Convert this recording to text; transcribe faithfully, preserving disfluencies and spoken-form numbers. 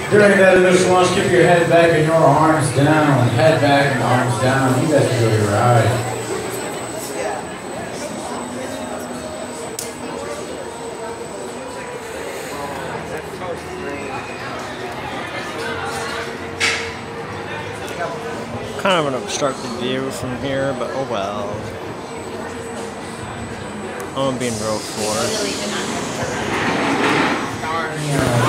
During that initial launch, keep your head back and your arms down. Head back and arms down. You guys can go your ride. Kind of an obstructed view from here, but oh well. I'm being real forced.